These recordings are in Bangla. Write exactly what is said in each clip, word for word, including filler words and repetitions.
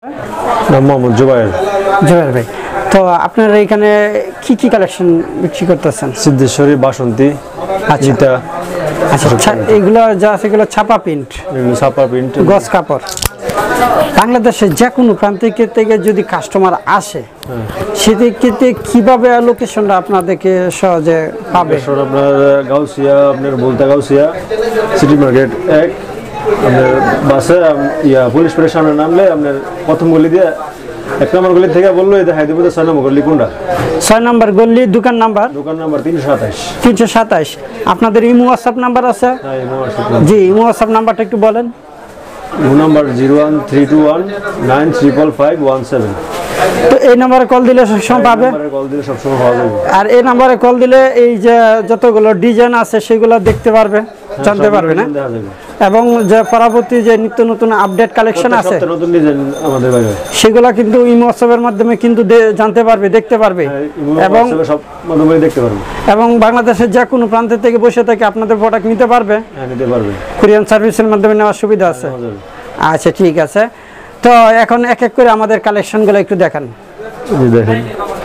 নাম মোহাম্মদ জুবায়ের। জুবায়ের ভাই, তো আপনারা এখানে কি কি কালেকশন বিক্রি করতেছেন? সিদ্ধেশ্বরী, বাসন্তী, আচ্ছা আচ্ছা, এগুলো যা আছে এগুলো ছাপা প্রিন্ট, ছাপা প্রিন্ট, গস কাপড়। বাংলাদেশের যে কোনো প্রান্ত থেকে যদি কাস্টমার আসে সেক্ষেত্রে কিভাবে লোকেশনটা আপনাদেরকে সহজে পাবে? আপনার গাউসিয়া, আপনার বলতা গাউসিয়া সিটি মার্কেট এক, আপনার বাসে ইয়া পুলিশ পাড়ের সামনে নামলে আপনার প্রথম গলি দিয়ে এক নম্বর গলি থেকে বললো দেখাই দেবো ছয় নম্বর গলি কোনটা? ছয় নম্বর গলি, দোকান নাম্বার দোকান নাম্বার তিনশো সাতাশ। তিনশো সাতাশ। আপনাদের ইমো হোয়াটসঅ্যাপ নাম্বার আছে? জি, ইমো হোয়াটসঅ্যাপ নাম্বারটা একটু বলেন। Imo number zero one three two one nine triple five one seven. তো এই নাম্বারে কল দিলে সবসময় পাবে? কল দিলে সবসময় পাওয়া যাবে। আর এই নাম্বারে কল দিলে এই যে যতগুলো ডিজাইন আছে সেগুলো দেখতে পারবে, জানতে পারবে না? এবং যে পরবর্তী যে নিত্য নতুন আপডেট কালেকশন আছে নতুন ডিজাইন আমাদের বাইরে সেগুলো কিন্তু ইমো হোয়াটসঅ্যাপের মাধ্যমে কিন্তু জানতে পারবে, দেখতে পারবে এবং সব মাধ্যমে দেখতে পারবে। এবং বাংলাদেশের যে কোনো প্রান্ত থেকে বসে থেকে আপনাদের প্রোডাক্ট নিতে পারবে, হ্যাঁ নিতে পারবে। কুরিয়ার সার্ভিসের মাধ্যমে নেওয়ার সুবিধা আছে। আচ্ছা ঠিক আছে, তো এখন এক এক করে আমাদের কালেকশনগুলো একটু দেখান। জি দেখেন,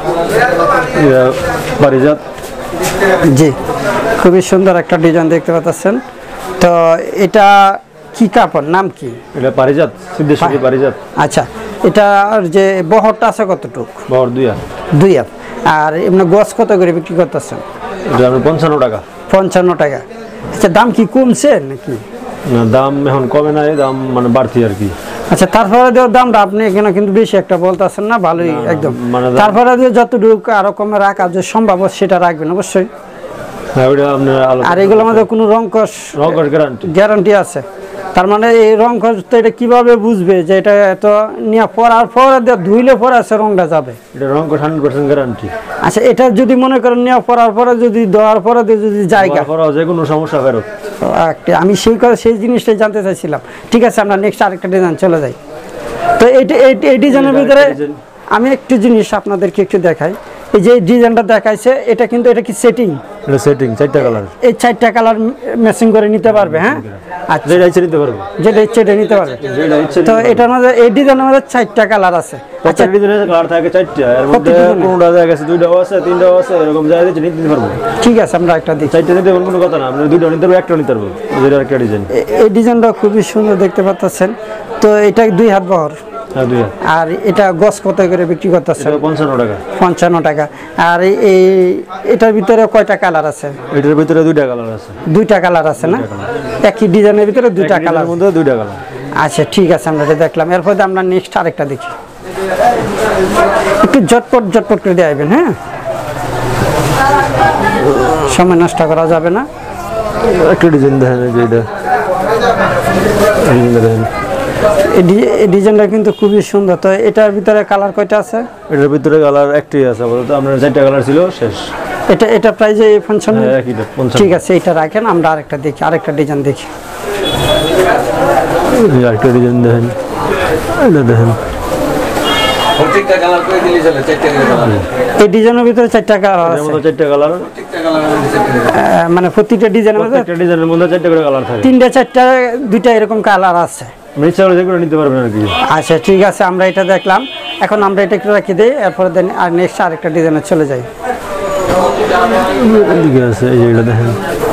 পারিজাত। জি, খুবই সুন্দর একটা ডিজাইন দেখতে পাচ্ছেন। তো এটা কি কাপড়, নাম কি? এটা পারিজাত, সিদ্ধেশ্বরী পারিজাত। আচ্ছা, এটার যে বহরটা আছে কতটুক? বহর দুই হাত। দুই হাত। আর এমনি গজ কত করে বিক্রি করতেছেন? এটা আমরা পঞ্চান্ন টাকা। পঞ্চান্ন টাকা। আচ্ছা, দাম কি কমছে নাকি? না, দাম এখন কমে নাই, দাম মানে বাড়তি আর কি। আচ্ছা, তারপরে দেওয়ার দামটা আপনি এখানে কিন্তু বেশি একটা বলতেছেন না, ভালোই একদম। তারপরে দিয়ে যতটুকু আরো কমে রাখা যে সম্ভব সেটা রাখবেন অবশ্যই। আর এগুলোর মধ্যে কোনো রংকশ গ্যারান্টি গ্যারান্টি আছে? তার মানে এই রং তো এটা কিভাবে বুঝবে যে এটা এত নিয়ে পরার পরে ধুইলে পরে আছে রংটা যাবে? এটা রং হান্ড্রেড পার্সেন্ট গ্যারান্টি। আচ্ছা, এটা যদি মনে করেন নিয়ে পরার পরে যদি দেওয়ার পরে যদি জায়গা যে কোনো সমস্যা ফেরত, আমি সেই সেই জিনিসটাই জানতে চাইছিলাম। ঠিক আছে, আমরা নেক্সট আরেকটা ডিজাইন চলে যাই। তো এইটা এই ডিজাইনের ভিতরে আমি একটু জিনিস আপনাদেরকে একটু দেখাই। এই যে ডিজাইনটা দেখাইছে এটা কিন্তু এটা কি সেটিং? এটা সেটিং, চারটা কালার। এই চারটা কালার ম্যাচিং করে নিতে পারবে? হ্যাঁ, আচ্ছা, যেটা ইচ্ছে নিতে পারবে, যেটা ইচ্ছে এটা নিতে পারবে। তো এটার মধ্যে এই ডিজাইনের মধ্যে চারটা কালার আছে। আচ্ছা, ডিজাইনের কালার থাকে চারটা, এর মধ্যে কোনটা দেখা গেছে দুইটাও আছে, তিনটাও আছে, এরকম যা ইচ্ছে নিতে পারবে। ঠিক আছে, আমরা একটা দিই। চারটা নিতে কোনো কথা না, আপনি দুইটা নিতে পারবে, একটা নিতে পারবে। যেটা একটা ডিজাইন, এই ডিজাইনটা খুবই সুন্দর দেখতে পাচ্ছেন। তো এটা দুই হাত বহর। হ্যাঁ, দুই হাত। আর এটা গজ কত করে বিক্রি করতেছেন? পঞ্চান্ন টাকা। পঞ্চান্ন টাকা। আর এই এটার ভিতরে কয়টা কালার আছে? এটার ভিতরে দুইটা কালার আছে। দুইটা কালার আছে না? একই ডিজাইনের ভিতরে দুইটা কালার মধ্যে দুইটা কালার। আচ্ছা ঠিক আছে, আমরা এটা দেখলাম। এরপর আমরা নেক্সট আরেকটা দেখি। একটু ঝটপট ঝটপট করে দিয়ে আসবেন, হ্যাঁ, সময় নষ্ট করা যাবে না। একটা ডিজাইন দেখেন, যেটা দেখেন এই ডিজাইনটা কিন্তু খুবই সুন্দর। তো এটার ভিতরে কালার কয়টা আছে? এটার ভিতরে কালার একটাই আছে বলতে, আপনার চারটা কালার ছিল, শেষ। এটা এটা প্রাইজে এই পঞ্চান্ন? ঠিক আছে, এটা রাখেন, আমরা আরেকটা দেখি, আরেকটা ডিজাইন দেখি। আরেকটা ডিজাইন দেখেন, এটা দেখেন। প্রত্যেকটা কালার করে দিলে চলে, চারটা কালার। এই ডিজাইনের ভিতরে চারটা কালার আছে? চারটা কালার, মানে প্রত্যেকটা ডিজাইনের মধ্যে একটা ডিজাইনের মধ্যে চারটা করে কালার থাকে। তিনটা চারটা দুইটা এরকম কালার আছে। নিতে পারবেন আর কি। আচ্ছা ঠিক আছে, আমরা এটা দেখলাম। এখন আমরা এটা একটু রাখি দিই, এরপরে দেন আর নেক্সট আরেকটা ডিজাইনে চলে যাই। এদিকে আছে, এই যে এটা দেখেন।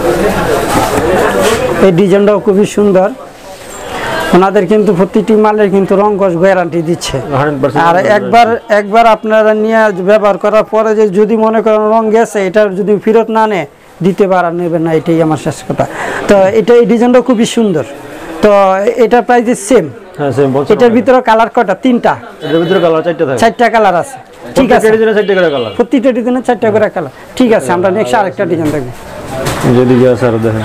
এই ডিজাইনটাও খুবই সুন্দর। ওনাদের কিন্তু প্রতিটি মালের কিন্তু রং কস গ্যারান্টি দিচ্ছে। আর একবার একবার আপনারা নিয়ে ব্যবহার করার পরে যে যদি মনে করেন রং গেছে, এটা যদি ফেরত না নেয় দিতে পারা নেবেন না, এটাই আমার শেষ কথা। তো এটা এই ডিজাইনটা খুবই সুন্দর। তো এটার প্রাইস সেম? হ্যাঁ সেম। এটার ভিতরে কালার কয়টা? তিনটা। এটার ভিতরে কালার চারটা থাকে। চারটা কালার আছে। ঠিক আছে, প্রত্যেকটা ডিজাইনে চারটা করে কালার। প্রত্যেকটা ডিজাইনে চারটা করে কালার। ঠিক আছে, আমরা নেক্সট আরেকটা ডিজাইন দেখব। যদি আছে আর দেখেন।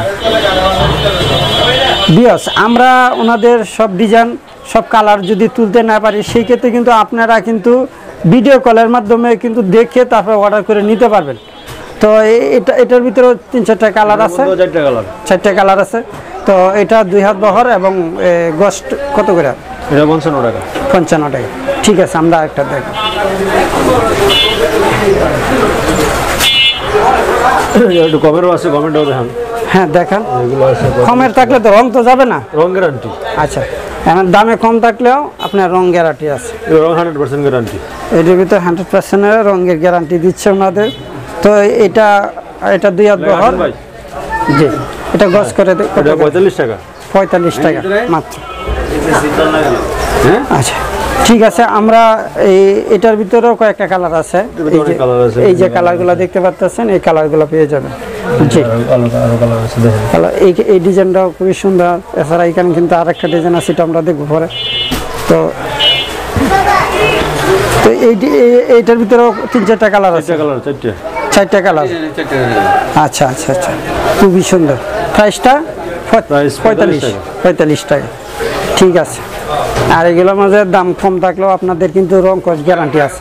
বিয়স, আমরা ওনাদের সব ডিজাইন সব কালার যদি তুলতে না পারি সেই ক্ষেত্রে কিন্তু আপনারা কিন্তু ভিডিও কলের মাধ্যমে কিন্তু দেখে তারপর অর্ডার করে নিতে পারবেন। তো এটা এটার ভিতরে তিন চারটা কালার আছে, চারটা কালার চারটা কালার আছে। তো এটা দুই হাত বহর এবং গস্ট কত করে? এটা পঞ্চান্ন টাকা। পঞ্চান্ন টাকা। ঠিক আছে, আমরা একটা দেখব। একটু কমেরও আছে, কমেন্টও দেখান। হ্যাঁ দেখান। কমের থাকলে তো রং তো যাবে না? রং গ্যারান্টি। আচ্ছা, এখন দামে কম থাকলেও আপনার রং গ্যারান্টি আছে, রং হান্ড্রেড পার্সেন্ট গ্যারান্টি। এটার ভিতরে হান্ড্রেড পার্সেন্টের রঙের গ্যারান্টি দিচ্ছে ওনাদের। তো এটা এটা দুই হাত বহর, জি এটা গজ করে পঁয়তাল্লিশ টাকা পঁয়তাল্লিশ টাকা মাত্র। আচ্ছা ঠিক আছে, আমরা এই এটার ভিতরেও কয়েকটা কালার আছে, এই যে কালারগুলো দেখতে পাচ্ছেন এই কালারগুলো পেয়ে যাবেন। জি এই এই ডিজাইনটাও খুবই সুন্দর। এছাড়া এখানে কিন্তু আর একটা ডিজাইন আছে, এটা আমরা দেখবো পরে। তো তো এই এইটার ভিতরেও তিন চারটা কালার আছে, চারটা কালার। আচ্ছা আচ্ছা আচ্ছা খুবই সুন্দর। প্রাইসটা পঁয়তাল্লিশ পঁয়তাল্লিশ টাকা, ঠিক আছে। আর এগুলোর মাঝে দাম কম থাকলেও আপনাদের কিন্তু রং কস গ্যারান্টি আছে।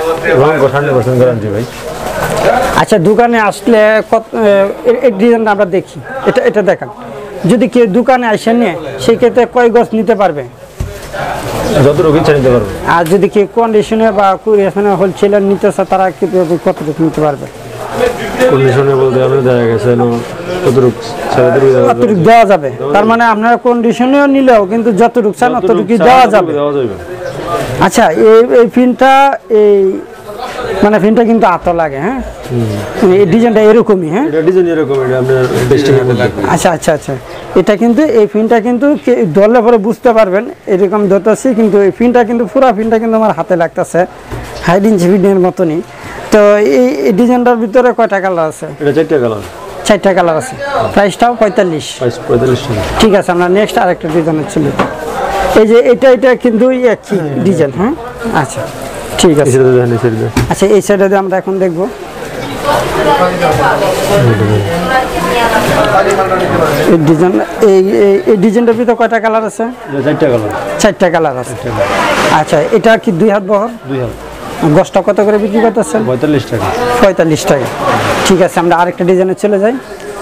আচ্ছা দোকানে আসলে কত এই ডিজাইনটা আমরা দেখি, এটা এটা দেখান। যদি কেউ দোকানে আসে নিয়ে সেই ক্ষেত্রে কয় গজ নিতে পারবে? যতটুকু ইচ্ছা নিতে পারবে। আর যদি কেউ কন্ডিশনে বা হোলসেলার নিতে চায় তারা কতটুকু নিতে পারবে? কন্ডিশনে বলতে আমরা দেখা গেছে কতটুকু কতটুকু দেওয়া যাবে, তার মানে আপনারা কন্ডিশনেও নিলেও কিন্তু যতটুকু চান ততটুকু দেওয়া যাবে। আচ্ছা এই এই পিনটা এই মানে পিনটা কিন্তু আতো লাগে, হ্যাঁ এই ডিজাইনটা এরকমই, হ্যাঁ এটা ডিজাইন এরকম, এটা আপনার টেস্টিং এর মধ্যে। আচ্ছা আচ্ছা আচ্ছা এটা কিন্তু এই পিনটা কিন্তু ধরলে পরে বুঝতে পারবেন এরকম ধরতেছি, কিন্তু এই পিনটা কিন্তু পুরো পিনটা কিন্তু আমার হাতে লাগতেছে হাইড ইঞ্চি পিনের মতনই। তো এই ডিজাইনটার ভিতরে কয়টা কালার আছে? এটা চারটা কালার, চারটা কালার আছে। প্রাইসটাও পঁয়তাল্লিশ পঁয়তাল্লিশ টাকা, ঠিক আছে। আমরা নেক্সট আরেকটা ডিজাইনের ছিল, এই যে এটা এটা কিন্তু একই ডিজাইন, হ্যাঁ আচ্ছা ঠিক আছে। আচ্ছা এই সাইডে আমরা এখন দেখবো এই ডিজাইন, এই এই ডিজাইনটার ভিতরে কয়টা কালার আছে? চারটা কালার, চারটা কালার আছে। আচ্ছা এটা কি দুই হাত বহর? দুই হাত। গজটা কত করে বিক্রি করতেছেন? পঁয়তাল্লিশ টাকা, পঁয়তাল্লিশ টাকা, ঠিক আছে। আমরা আরেকটা ডিজাইনে চলে যাই।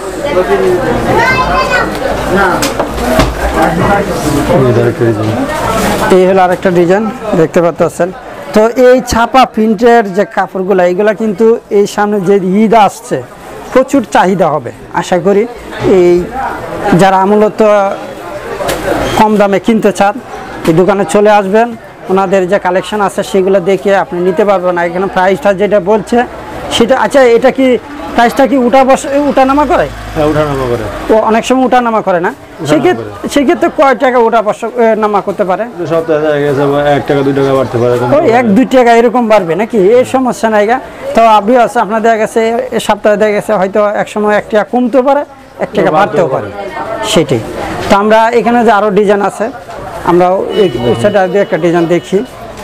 এই হলো আরেকটা ডিজাইন দেখতে পাচ্ছেন। তো এই ছাপা প্রিন্টের যে কাপড়গুলো এইগুলা কিন্তু এই সামনে যে ঈদ আসছে প্রচুর চাহিদা হবে আশা করি। এই যারা মূলত কম দামে কিনতে চান এই দোকানে চলে আসবেন, ওনাদের যে কালেকশন আছে সেগুলো দেখে আপনি নিতে পারবেন। আর এখানে প্রাইসটা যেটা বলছে সেটা, আচ্ছা এটা কি প্রাইসটা কি উঠা বসে উঠানামা করে? হ্যাঁ উঠানামা করে, ও অনেক সময় উঠানামা করে না, সেক্ষেত্রে সেক্ষেত্রে কয় টাকা উঠা বসা নামা করতে পারে? সপ্তাহে এক টাকা দুই টাকা বাড়তে পারে, ওই এক দুই টাকা এরকম বাড়বে নাকি? এই সমস্যা নাই গা। তো আপনি আছে আপনার দেখা গেছে সপ্তাহে দেখা গেছে হয়তো এক সময় এক টাকা কমতেও পারে, এক টাকা বাড়তেও পারে, সেটাই। তো আমরা এখানে যে আরও ডিজাইন আছে আমরা সেটা দিয়ে একটা ডিজাইন দেখি।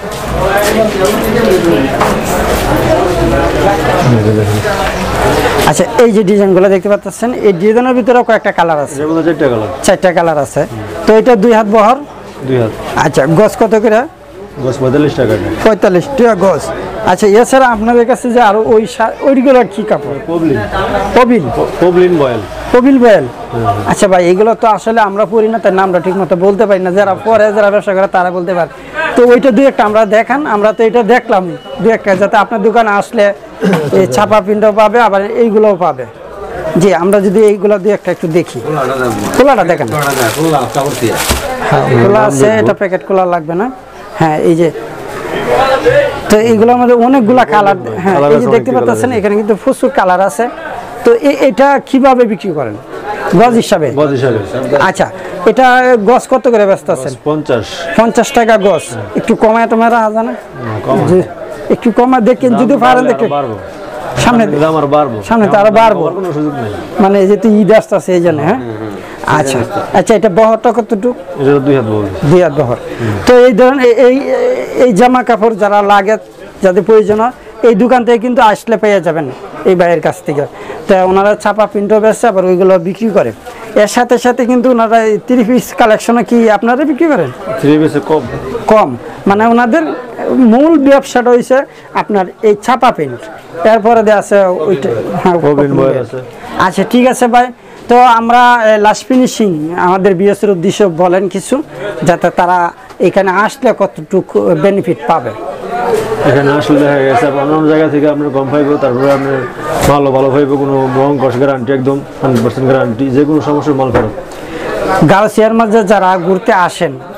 আচ্ছা এই যে ডিজাইনগুলো দেখতে পাচ্ছেন এই ডিজাইনের ভিতরেও কয়েকটা কালার আছে, চারটা কালার, চারটা কালার আছে। তো এটা দুই হাত বহর, দুই হাত। আচ্ছা গজ কত করে? গজ পঁয়তাল্লিশ টাকা, পঁয়তাল্লিশ টাকা গজ। আচ্ছা এছাড়া আপনাদের কাছে যে আরো ওই ওইগুলো কি কাপড়? পবলিন, পবিল পবলিন বয়েল, পবিল বয়েল। আচ্ছা ভাই এগুলো তো আসলে আমরা পড়ি না তাই নামটা ঠিক মতো বলতে পারি না, যারা পরে যারা ব্যবসা করে তারা বলতে পারে। তো ওইটা দুই একটা আমরা দেখান, আমরা তো এটা দেখলাম দুই একটা, যাতে আপনার দোকানে আসলে এই ছাপা প্রিন্টও পাবে আবার এইগুলোও পাবে। জি আমরা যদি এইগুলো দুই একটা একটু দেখি, খোলাটা দেখেন, হ্যাঁ খোলা আছে, এটা প্যাকেট খোলা লাগবে না। হ্যাঁ এই যে, তো এইগুলোর মধ্যে অনেকগুলা কালার, হ্যাঁ এই যে দেখতে পাচ্ছেন এখানে কিন্তু প্রচুর কালার আছে। তো এটা কিভাবে বিক্রি করেন? গজ হিসাবে? গজ হিসাবে। আচ্ছা এটা গজ কত করে ব্যস্ত আছেন? পঞ্চাশ, পঞ্চাশ টাকা গজ। একটু কমায় তোমার রাখা যায় না? একটু কমা দেখেন যদি পারেন দেখে সামনে সামনে তো আরো বাড়বো, মানে যেহেতু ঈদ আসতেছে এই জন্য। হ্যাঁ আচ্ছা আচ্ছা এটা বহরটা কতটুকু? দুই হাত বহর, দুই হাত বহর। তো এই ধরেন এই এই জামা কাপড় যারা লাগে যাদের প্রয়োজন এই দোকান থেকে কিন্তু আসলে পেয়ে যাবেন এই ভাইয়ের কাছ থেকে। তো ওনারা ছাপা প্রিন্টও বেচছে আবার ওইগুলো বিক্রি করে। এর সাথে সাথে কিন্তু ওনারা থ্রি পিস কালেকশনে কি আপনারা বিক্রি করেন? থ্রি পিসে কম কম, মানে ওনাদের মূল ব্যবসাটা হয়েছে আপনার এই ছাপা প্রিন্ট, এরপরে দেওয়া আছে ওইটা। আচ্ছা ঠিক আছে ভাই, তো আমরা লাস্ট ফিনিশিং আমাদের বিএসের উদ্দেশ্যে বলেন কিছু, যাতে তারা এখানে আসলে কতটুকু বেনিফিট পাবে। এখানে আসলে দেখা গেছে অন্য জায়গা থেকে আপনার কম পাইব, তারপরে আপনার ভালো ভালো পাইব, কোনো রং কস গ্যারান্টি, একদম হান্ড্রেড পার্সেন্ট গ্যারান্টি, যে কোনো সমস্যার মাল ফেরত। গাউসিয়ার মাঝে যারা ঘুরতে আসেন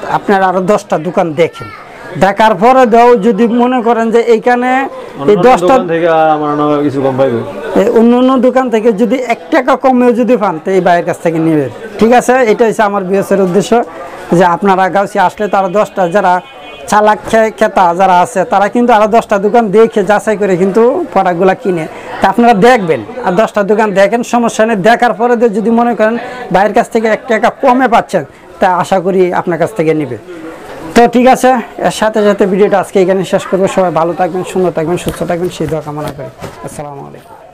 আপনারা আরো দশটা দোকান দেখেন, দেখার পরে দাও যদি মনে করেন যে এইখানে এই দশটা থেকে আমার না কিছু কম পাইবে, অন্য অন্য দোকান থেকে যদি এক টাকা কমেও যদি পান তো এই ভাইয়ের কাছ থেকে নেবেন। ঠিক আছে, এটা হচ্ছে আমার বিএসের উদ্দেশ্য, যে আপনারা গাউসিয়া আসলে তারা দশটা যারা চালাক খেতা যারা আছে তারা কিন্তু আরো দশটা দোকান দেখে যাচাই করে কিন্তু প্রোডাক্টগুলো কিনে। তা আপনারা দেখবেন আর দশটা দোকান দেখেন, সমস্যা নেই। দেখার পরে যদি মনে করেন ভাইয়ের কাছ থেকে এক টাকা কমে পাচ্ছেন তা আশা করি আপনার কাছ থেকে নেবে। তো ঠিক আছে, এর সাথে সাথে ভিডিওটা আজকে এখানে শেষ করবো। সবাই ভালো থাকবেন, সুন্দর থাকবেন, সুস্থ থাকবেন, সেই দোয়া কামনা করি। আসসালামু আলাইকুম।